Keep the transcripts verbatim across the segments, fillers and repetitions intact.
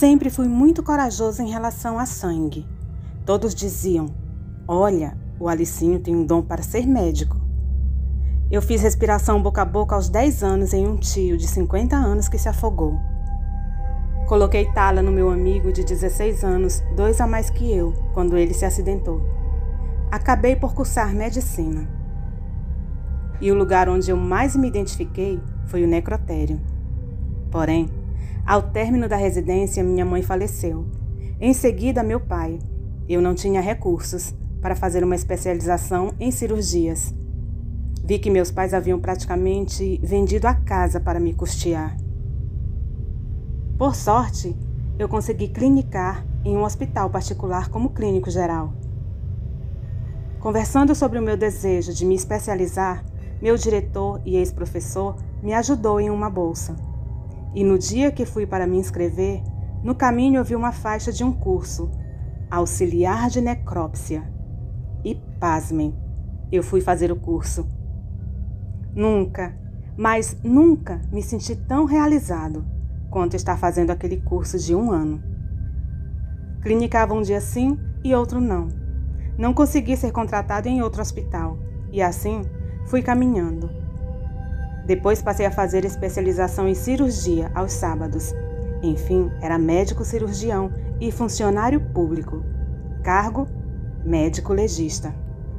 Sempre fui muito corajoso em relação a sangue. Todos diziam: olha, o Alicinho tem um dom para ser médico. Eu fiz respiração boca a boca aos dez anos em um tio de cinquenta anos que se afogou. Coloquei tala no meu amigo de dezesseis anos, dois a mais que eu, quando ele se acidentou. Acabei por cursar medicina. E o lugar onde eu mais me identifiquei foi o necrotério. Porém, ao término da residência, minha mãe faleceu. Em seguida, meu pai. Eu não tinha recursos para fazer uma especialização em cirurgias. Vi que meus pais haviam praticamente vendido a casa para me custear. Por sorte, eu consegui clinicar em um hospital particular como clínico geral. Conversando sobre o meu desejo de me especializar, meu diretor e ex-professor me ajudou em uma bolsa. E no dia que fui para me inscrever, no caminho eu vi uma faixa de um curso, auxiliar de necrópsia. E pasmem, eu fui fazer o curso. Nunca, mas nunca me senti tão realizado quanto estar fazendo aquele curso de um ano. Clinicava um dia sim e outro não. Não consegui ser contratado em outro hospital e assim fui caminhando. Depois passei a fazer especialização em cirurgia aos sábados. Enfim, era médico cirurgião e funcionário público. Cargo, médico legista.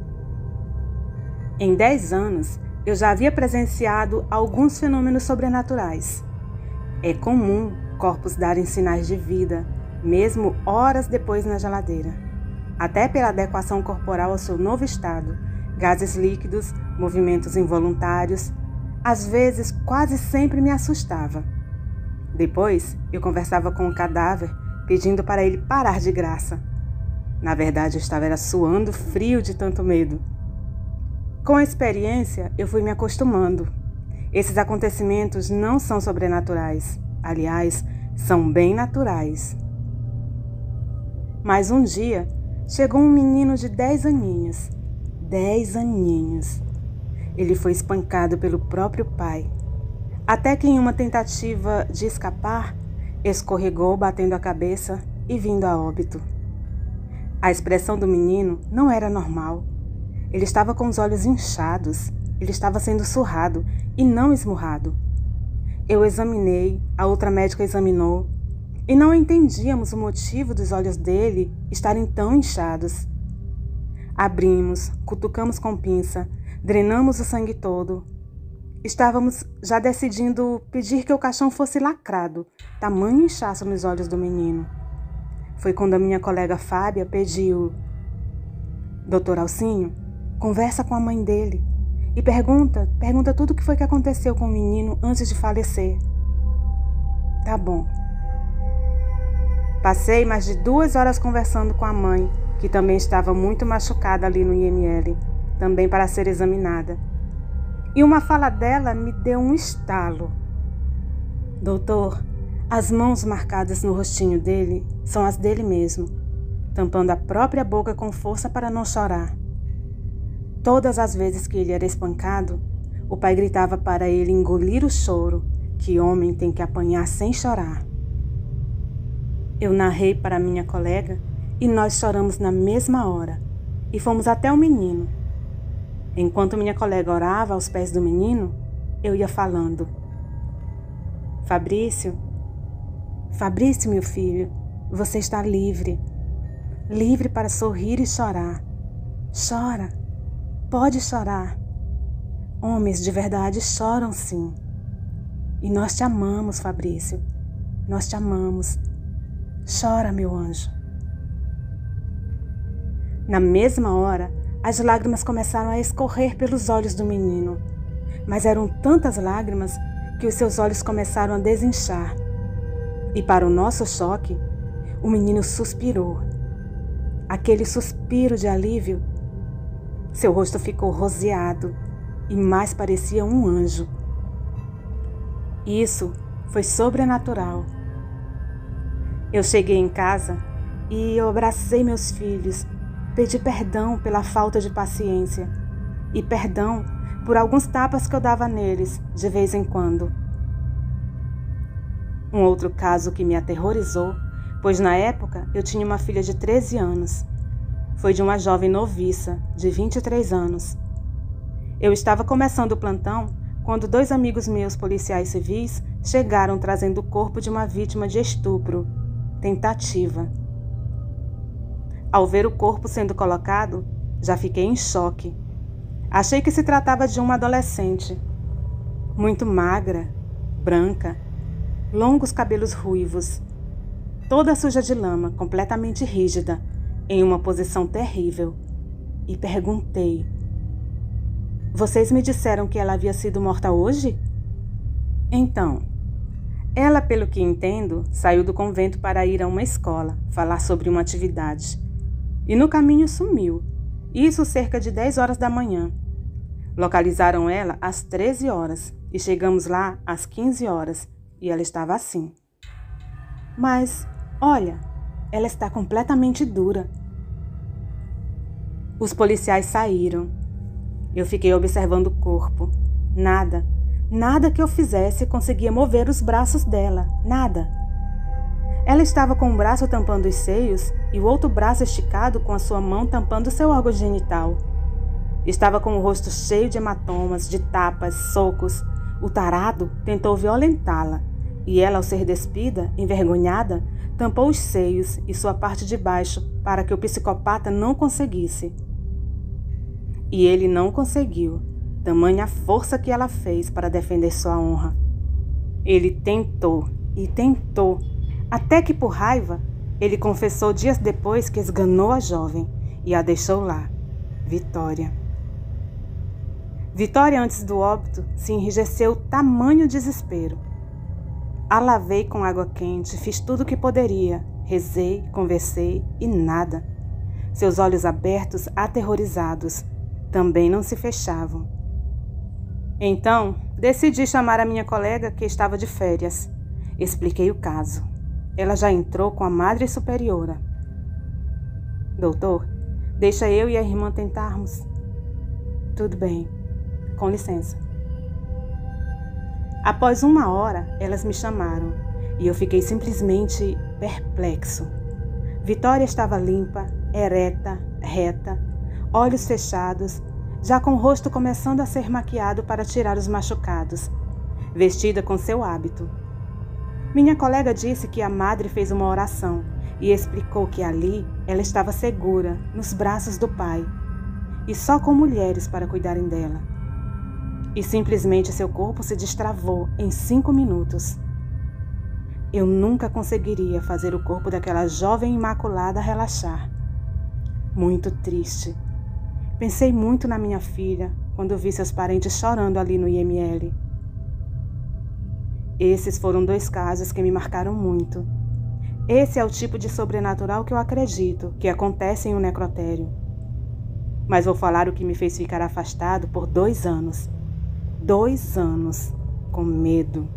Em dez anos, eu já havia presenciado alguns fenômenos sobrenaturais. É comum corpos darem sinais de vida, mesmo horas depois na geladeira. Até pela adequação corporal ao seu novo estado, gases líquidos, movimentos involuntários, às vezes quase sempre me assustava. Depois, eu conversava com o cadáver, pedindo para ele parar de graça. Na verdade, eu estava era suando frio de tanto medo. Com a experiência, eu fui me acostumando. Esses acontecimentos não são sobrenaturais. Aliás, são bem naturais. Mas um dia, chegou um menino de dez aninhos. Dez aninhos. Ele foi espancado pelo próprio pai. Até que em uma tentativa de escapar, escorregou batendo a cabeça e vindo a óbito. A expressão do menino não era normal. Ele estava com os olhos inchados. Ele estava sendo surrado e não esmurrado. Eu examinei, a outra médica examinou, e não entendíamos o motivo dos olhos dele estarem tão inchados. Abrimos, cutucamos com pinça, drenamos o sangue todo. Estávamos já decidindo pedir que o caixão fosse lacrado, tamanho inchaço nos olhos do menino. Foi quando a minha colega Fábia pediu: doutor Alcinho, conversa com a mãe dele. E pergunta, pergunta tudo o que foi que aconteceu com o menino antes de falecer. Tá bom. Passei mais de duas horas conversando com a mãe, que também estava muito machucada ali no I M L, também para ser examinada. E uma fala dela me deu um estalo. Doutor, as mãos marcadas no rostinho dele são as dele mesmo, tampando a própria boca com força para não chorar. Todas as vezes que ele era espancado, o pai gritava para ele engolir o choro, que homem tem que apanhar sem chorar. Eu narrei para minha colega e nós choramos na mesma hora e fomos até o menino. Enquanto minha colega orava aos pés do menino, eu ia falando: Fabrício, Fabrício, meu filho, você está livre, livre para sorrir e chorar. Chora. Pode chorar. Homens de verdade choram sim. E nós te amamos, Fabrício. Nós te amamos. Chora, meu anjo. Na mesma hora, as lágrimas começaram a escorrer pelos olhos do menino. Mas eram tantas lágrimas que os seus olhos começaram a desinchar. E para o nosso choque, o menino suspirou. Aquele suspiro de alívio. Seu rosto ficou roseado e mais parecia um anjo. Isso foi sobrenatural. Eu cheguei em casa e eu abracei meus filhos, pedi perdão pela falta de paciência e perdão por alguns tapas que eu dava neles de vez em quando. Um outro caso que me aterrorizou pois na época eu tinha uma filha de treze anos. Foi de uma jovem noviça, de vinte e três anos. Eu estava começando o plantão quando dois amigos meus policiais civis chegaram trazendo o corpo de uma vítima de estupro, tentativa. Ao ver o corpo sendo colocado, já fiquei em choque. Achei que se tratava de uma adolescente, muito magra, branca, longos cabelos ruivos, toda suja de lama, completamente rígida, em uma posição terrível, e perguntei: "Vocês me disseram que ela havia sido morta hoje?" Então, ela, pelo que entendo, saiu do convento para ir a uma escola, falar sobre uma atividade, e no caminho sumiu, isso cerca de dez horas da manhã. Localizaram ela às treze horas e chegamos lá às quinze horas e ela estava assim. Mas, olha, ela está completamente dura. Os policiais saíram. Eu fiquei observando o corpo. Nada, nada que eu fizesse conseguia mover os braços dela, nada. Ela estava com um braço tampando os seios e o outro braço esticado com a sua mão tampando seu órgão genital. Estava com o rosto cheio de hematomas, de tapas, socos. O tarado tentou violentá-la, e ela, ao ser despida, envergonhada, tampou os seios e sua parte de baixo para que o psicopata não conseguisse. E ele não conseguiu, tamanha a força que ela fez para defender sua honra. Ele tentou e tentou, até que, por raiva, ele confessou dias depois que esganou a jovem e a deixou lá, Vitória. Vitória, antes do óbito, se enrijeceu tamanho desespero. A lavei com água quente, fiz tudo o que poderia, rezei, conversei e nada. Seus olhos abertos, aterrorizados, também não se fechavam. Então, decidi chamar a minha colega que estava de férias. Expliquei o caso. Ela já entrou com a madre superiora. Doutor, deixa eu e a irmã tentarmos. Tudo bem. Com licença. Após uma hora, elas me chamaram e eu fiquei simplesmente perplexo. Vitória estava limpa, ereta, reta, olhos fechados, já com o rosto começando a ser maquiado para tirar os machucados, vestida com seu hábito. Minha colega disse que a madre fez uma oração e explicou que ali ela estava segura, nos braços do pai, e só com mulheres para cuidarem dela. E simplesmente seu corpo se destravou em cinco minutos. Eu nunca conseguiria fazer o corpo daquela jovem imaculada relaxar. Muito triste. Pensei muito na minha filha quando vi seus parentes chorando ali no I M L. Esses foram dois casos que me marcaram muito. Esse é o tipo de sobrenatural que eu acredito que acontece em um necrotério. Mas vou falar o que me fez ficar afastado por dois anos. Dois anos, com medo.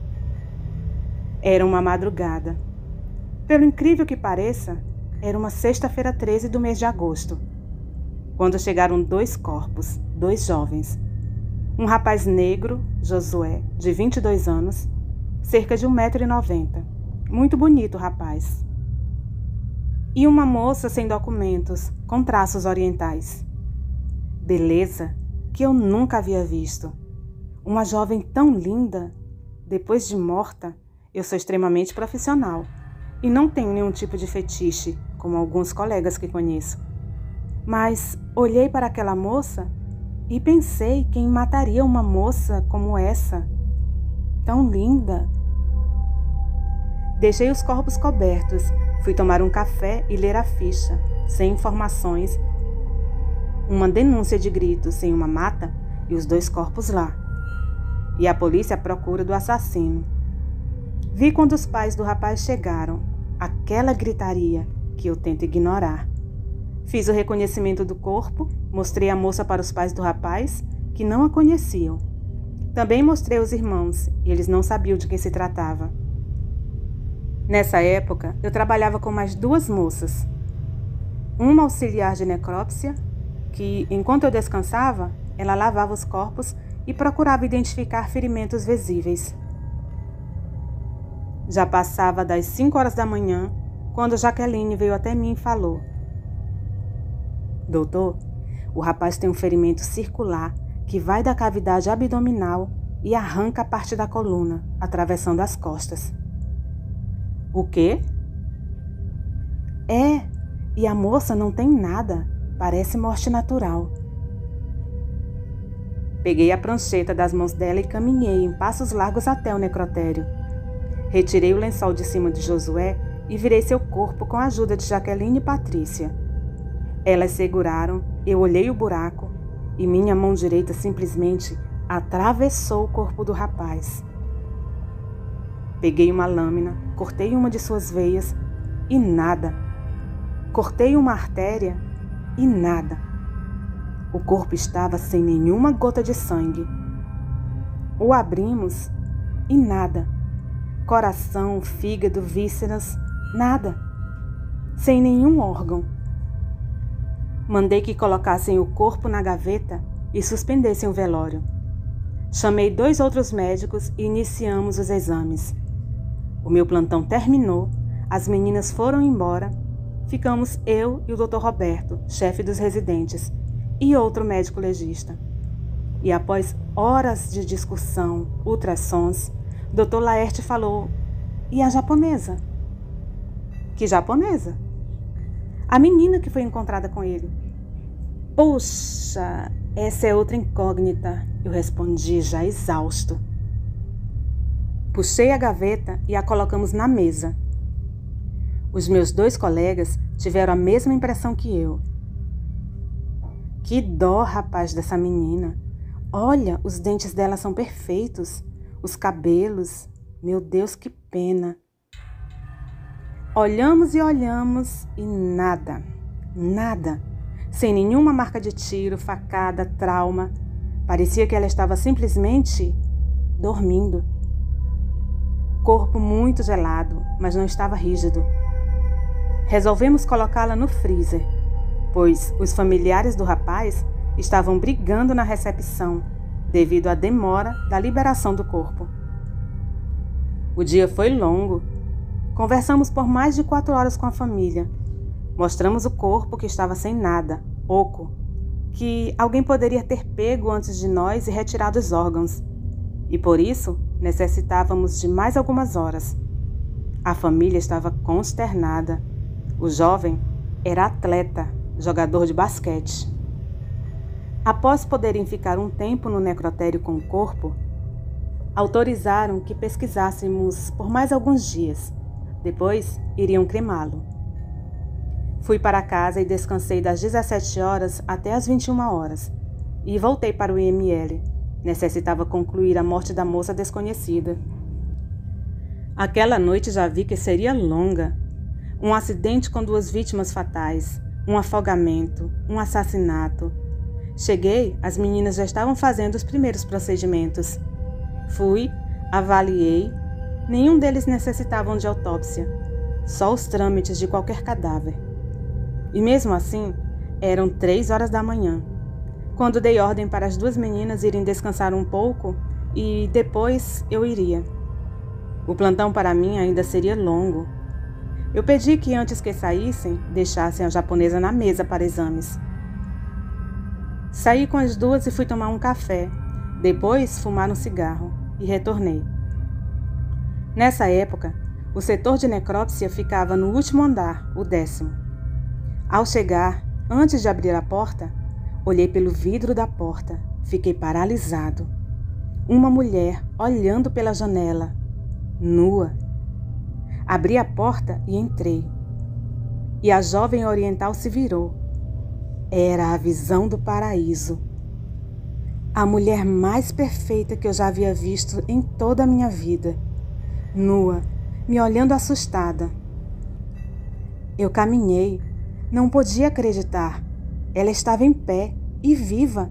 Era uma madrugada. Pelo incrível que pareça, era uma sexta-feira treze do mês de agosto, quando chegaram dois corpos, dois jovens. Um rapaz negro, Josué, de vinte e dois anos, cerca de um metro e noventa. Muito bonito o rapaz. E uma moça sem documentos, com traços orientais. Beleza que eu nunca havia visto. Uma jovem tão linda, depois de morta. Eu sou extremamente profissional e não tenho nenhum tipo de fetiche, como alguns colegas que conheço. Mas olhei para aquela moça e pensei quem mataria uma moça como essa, tão linda. Deixei os corpos cobertos, fui tomar um café e ler a ficha, sem informações, uma denúncia de gritos sem uma mata e os dois corpos lá. E a polícia à procura do assassino. Vi quando os pais do rapaz chegaram, aquela gritaria que eu tento ignorar. Fiz o reconhecimento do corpo, mostrei a moça para os pais do rapaz, que não a conheciam. Também mostrei os irmãos, e eles não sabiam de quem se tratava. Nessa época, eu trabalhava com mais duas moças. Uma auxiliar de necrópsia, que, enquanto eu descansava, ela lavava os corpos e procurava identificar ferimentos visíveis. Já passava das cinco horas da manhã quando Jaqueline veio até mim e falou: doutor, o rapaz tem um ferimento circular que vai da cavidade abdominal e arranca a parte da coluna, atravessando as costas. O quê? É, e a moça não tem nada, parece morte natural. Peguei a prancheta das mãos dela e caminhei em passos largos até o necrotério. Retirei o lençol de cima de Josué e virei seu corpo com a ajuda de Jaqueline e Patrícia. Elas seguraram, eu olhei o buraco e minha mão direita simplesmente atravessou o corpo do rapaz. Peguei uma lâmina, cortei uma de suas veias e nada. Cortei uma artéria e nada. O corpo estava sem nenhuma gota de sangue. O abrimos e nada. Coração, fígado, vísceras, nada. Sem nenhum órgão. Mandei que colocassem o corpo na gaveta e suspendessem o velório. Chamei dois outros médicos e iniciamos os exames. O meu plantão terminou, as meninas foram embora, ficamos eu e o doutor Roberto, chefe dos residentes, e outro médico legista. E após horas de discussão, ultrassons, doutor Laerte falou: e a japonesa? Que japonesa? A menina que foi encontrada com ele. Puxa, essa é outra incógnita, eu respondi já exausto. Puxei a gaveta e a colocamos na mesa. Os meus dois colegas tiveram a mesma impressão que eu. Que dó, rapaz, dessa menina. Olha, os dentes dela são perfeitos. Os cabelos. Meu Deus, que pena. Olhamos e olhamos e nada. Nada. Sem nenhuma marca de tiro, facada, trauma. Parecia que ela estava simplesmente dormindo. Corpo muito gelado, mas não estava rígido. Resolvemos colocá-la no freezer, pois os familiares do rapaz estavam brigando na recepção devido à demora da liberação do corpo. O dia foi longo. Conversamos por mais de quatro horas com a família. Mostramos o corpo que estava sem nada, oco, que alguém poderia ter pego antes de nós e retirado os órgãos, e por isso necessitávamos de mais algumas horas. A família estava consternada. O jovem era atleta, jogador de basquete. Após poderem ficar um tempo no necrotério com o corpo, autorizaram que pesquisássemos por mais alguns dias. Depois, iriam cremá-lo. Fui para casa e descansei das dezessete horas até as vinte e uma horas. E voltei para o I M L. Necessitava concluir a morte da moça desconhecida. Aquela noite já vi que seria longa. Um acidente com duas vítimas fatais, um afogamento, um assassinato. Cheguei, as meninas já estavam fazendo os primeiros procedimentos. Fui, avaliei. Nenhum deles necessitavam de autópsia, só os trâmites de qualquer cadáver. E mesmo assim, eram três horas da manhã, quando dei ordem para as duas meninas irem descansar um pouco e depois eu iria. O plantão para mim ainda seria longo. Eu pedi que antes que saíssem, deixassem a japonesa na mesa para exames. Saí com as duas e fui tomar um café, depois fumar um cigarro e retornei. Nessa época, o setor de necrópsia ficava no último andar, o décimo. Ao chegar, antes de abrir a porta, olhei pelo vidro da porta, fiquei paralisado. Uma mulher olhando pela janela, nua. Abri a porta e entrei. E a jovem oriental se virou. Era a visão do paraíso. A mulher mais perfeita que eu já havia visto em toda a minha vida. Nua, me olhando assustada. Eu caminhei, não podia acreditar. Ela estava em pé e viva.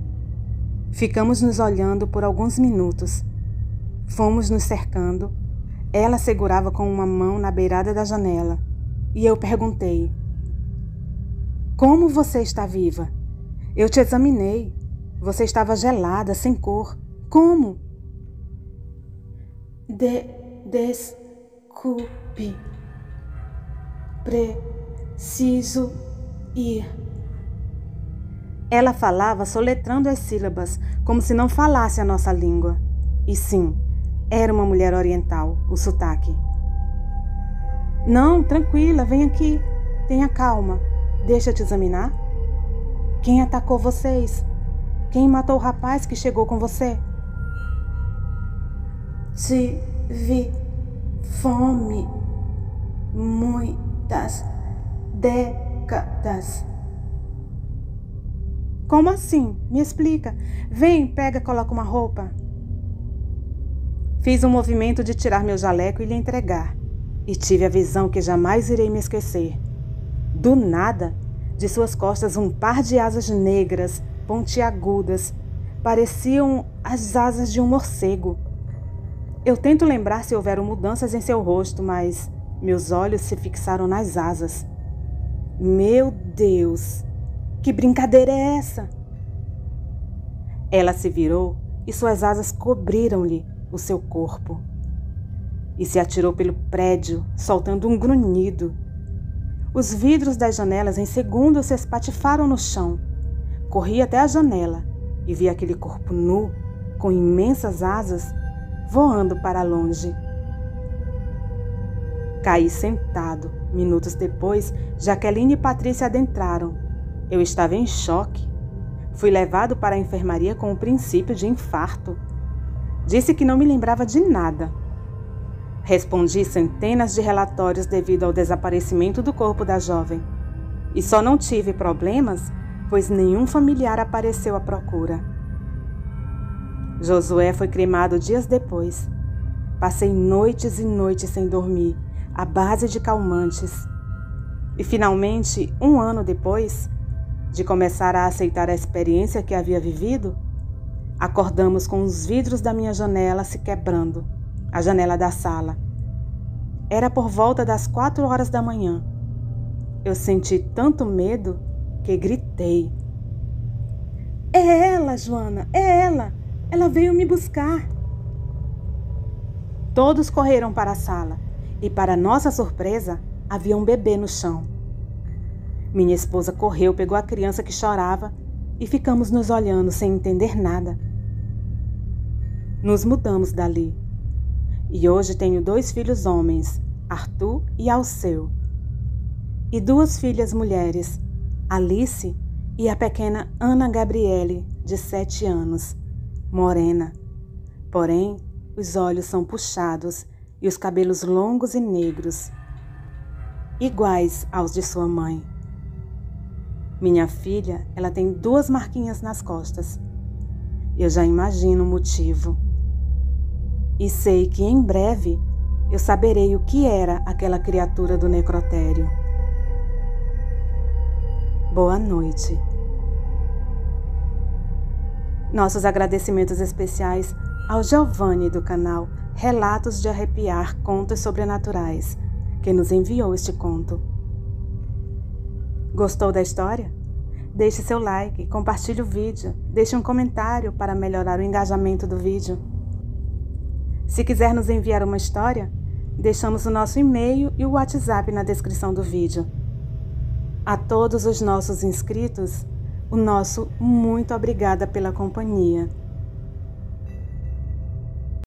Ficamos nos olhando por alguns minutos. Fomos nos cercando. Ela segurava com uma mão na beirada da janela. E eu perguntei: como você está viva? Eu te examinei. Você estava gelada, sem cor. Como? De... Desculpe. preciso ir. Ela falava soletrando as sílabas, como se não falasse a nossa língua. E sim, era uma mulher oriental, o sotaque. Não, tranquila, vem aqui. Tenha calma. Deixa eu te examinar. Quem atacou vocês? Quem matou o rapaz que chegou com você? Tive fome muitas décadas. Como assim? Me explica. Vem, pega, coloca uma roupa. Fiz um movimento de tirar meu jaleco e lhe entregar. E tive a visão que jamais irei me esquecer. Do nada, de suas costas um par de asas negras, pontiagudas, pareciam as asas de um morcego. Eu tento lembrar se houveram mudanças em seu rosto, mas meus olhos se fixaram nas asas. Meu Deus! Que brincadeira é essa? Ela se virou e suas asas cobriram-lhe o seu corpo. E se atirou pelo prédio, soltando um grunhido. Os vidros das janelas em segundos se espatifaram no chão. Corri até a janela e vi aquele corpo nu, com imensas asas, voando para longe. Caí sentado. Minutos depois, Jaqueline e Patrícia adentraram. Eu estava em choque. Fui levado para a enfermaria com o princípio de infarto. Disse que não me lembrava de nada. Respondi centenas de relatórios devido ao desaparecimento do corpo da jovem. E só não tive problemas, pois nenhum familiar apareceu à procura. Josué foi cremado dias depois. Passei noites e noites sem dormir, à base de calmantes. E finalmente, um ano depois de começar a aceitar a experiência que havia vivido, acordamos com os vidros da minha janela se quebrando, a janela da sala. Era por volta das quatro horas da manhã. Eu senti tanto medo que gritei. É ela, Joana, é ela! Ela veio me buscar! Todos correram para a sala e, para nossa surpresa, havia um bebê no chão. Minha esposa correu, pegou a criança que chorava e ficamos nos olhando sem entender nada. Nos mudamos dali. E hoje tenho dois filhos homens, Arthur e Alceu. E duas filhas mulheres, Alice e a pequena Ana Gabriele, de sete anos, morena. Porém, os olhos são puxados e os cabelos longos e negros, iguais aos de sua mãe. Minha filha, ela tem duas marquinhas nas costas. Eu já imagino o motivo. E sei que em breve eu saberei o que era aquela criatura do necrotério. Boa noite. Nossos agradecimentos especiais ao Giovanni do canal Relatos de Arrepiar Contos Sobrenaturais, que nos enviou este conto. Gostou da história? Deixe seu like, compartilhe o vídeo, deixe um comentário para melhorar o engajamento do vídeo. Se quiser nos enviar uma história, deixamos o nosso e-mail e o WhatsApp na descrição do vídeo. A todos os nossos inscritos, o nosso muito obrigada pela companhia.